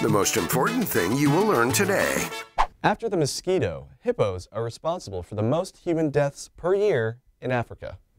The most important thing you will learn today. After the mosquito, hippos are responsible for the most human deaths per year in Africa.